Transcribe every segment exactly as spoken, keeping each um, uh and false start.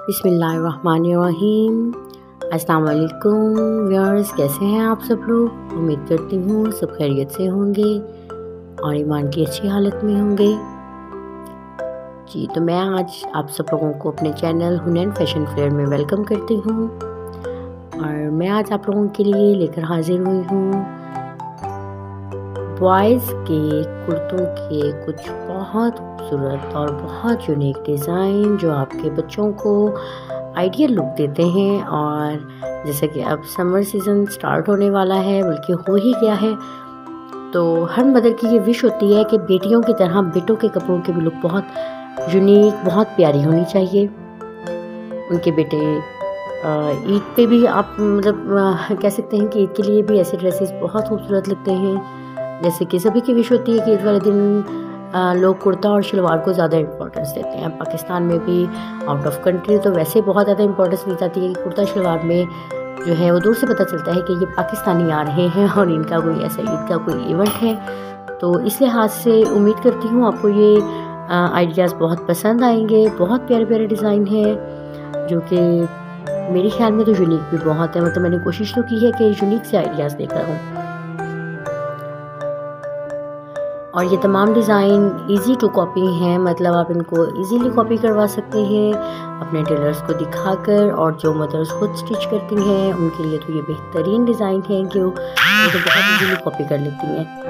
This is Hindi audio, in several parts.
बिस्मिल्लाहिर्रहमानिर्रहीम। अस्सलाम वालेकुम व्यूअर्स, कैसे हैं आप सब लोग। उम्मीद करती हूँ सब खैरियत से होंगे और ईमान की अच्छी हालत में होंगे जी। तो मैं आज आप सब लोगों को अपने चैनल हुनैन फैशन फेयर में वेलकम करती हूँ और मैं आज आप लोगों के लिए लेकर हाजिर हुई हूँ बॉयज़ के कुर्तों के कुछ बहुत खूबसूरत और बहुत यूनिक डिज़ाइन जो आपके बच्चों को आइडियल लुक देते हैं। और जैसे कि अब समर सीज़न स्टार्ट होने वाला है, बल्कि हो ही गया है, तो हर मदर की ये विश होती है कि बेटियों की तरह बेटों के कपड़ों की भी लुक बहुत यूनिक, बहुत प्यारी होनी चाहिए। उनके बेटे ईद पे भी आप मतलब कह सकते हैं कि ईद के लिए भी ऐसे ड्रेसेस बहुत खूबसूरत लगते हैं। जैसे कि सभी की विश होती है कि ईद वाले दिन आ, लोग कुर्ता और शलवार को ज़्यादा इम्पोर्टेंस देते हैं। पाकिस्तान में भी, आउट ऑफ कंट्री तो वैसे बहुत ज़्यादा इम्पोर्टेंस दी जाती है कि कुर्ता शलवार में जो है वो दूर से पता चलता है कि ये पाकिस्तानी आ रहे हैं और इनका कोई ऐसा ईद का कोई इवेंट है। तो इस लिहाज से उम्मीद करती हूँ आपको ये आइडियाज़ बहुत पसंद आएंगे। बहुत प्यारे प्यारे डिज़ाइन हैं जो कि मेरे ख्याल में तो यूनिक भी बहुत है। मतलब मैंने कोशिश तो की है कि यूनिक से आइडियाज़ लेकर आऊँ। और ये तमाम डिज़ाइन इजी टू कॉपी हैं, मतलब आप इनको इजीली कॉपी करवा सकते हैं अपने टेलर्स को दिखाकर। और जो मदर्स खुद स्टिच करती हैं उनके लिए तो ये बेहतरीन डिज़ाइन है कि वो तो बहुत इजीली कॉपी कर लेती हैं।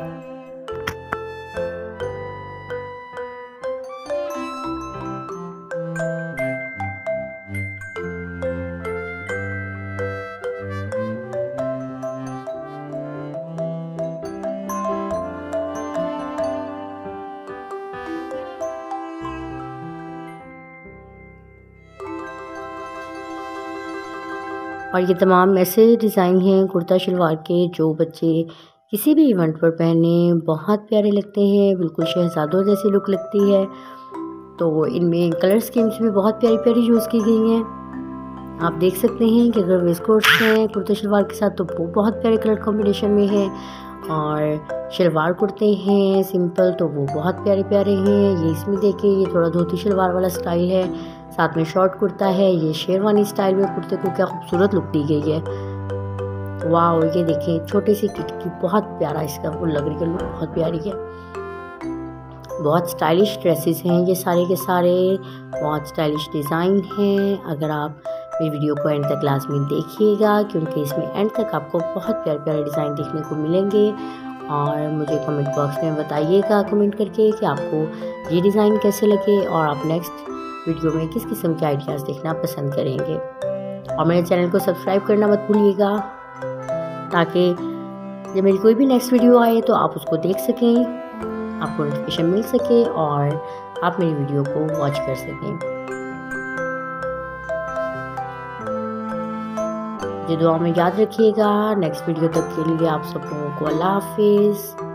और ये तमाम ऐसे डिज़ाइन हैं कुर्ता शलवार के जो बच्चे किसी भी इवेंट पर पहने बहुत प्यारे लगते हैं, बिल्कुल शहजादों जैसी लुक लगती है। तो इनमें कलर स्कीम्स भी बहुत प्यारी प्यारी यूज़ की गई हैं। आप देख सकते हैं कि अगर वेस्टकोट्स हैं कुर्ता शलवार के साथ तो वो बहुत प्यारे कलर कॉम्बिनेशन में है, और शलवार कुर्ते हैं सिंपल तो वो बहुत प्यारे प्यारे हैं। ये इसमें देखिए, ये थोड़ा धोती शलवार वाला स्टाइल है, साथ में शॉर्ट कुर्ता है। ये शेरवानी स्टाइल में कुर्ते को क्या खूबसूरत लुक दी गई है। वाह, ये देखें छोटी सी किट की बहुत प्यारा इसका वो लग रही है, लुक बहुत प्यारी है। बहुत स्टाइलिश ड्रेसेस हैं ये सारे के सारे, बहुत स्टाइलिश डिज़ाइन हैं। अगर आप मेरी वीडियो को एंड तक लाजमी देखिएगा क्योंकि इसमें एंड तक आपको बहुत प्यारे प्यारे डिज़ाइन देखने को मिलेंगे। और मुझे कमेंट बॉक्स में बताइएगा कमेंट करके कि आपको ये डिज़ाइन कैसे लगे और आप नेक्स्ट वीडियो में किस किस्म के आइडियाज़ देखना पसंद करेंगे। और मेरे चैनल को सब्सक्राइब करना मत भूलिएगा ताकि जब मेरी कोई भी नेक्स्ट वीडियो आए तो आप उसको देख सकें, आपको नोटिफिकेशन मिल सके और आप मेरी वीडियो को वॉच कर सकें। ये दुआ में याद रखिएगा। नेक्स्ट वीडियो तक के लिए आप सब लोगों को अल्लाह हाफिज़।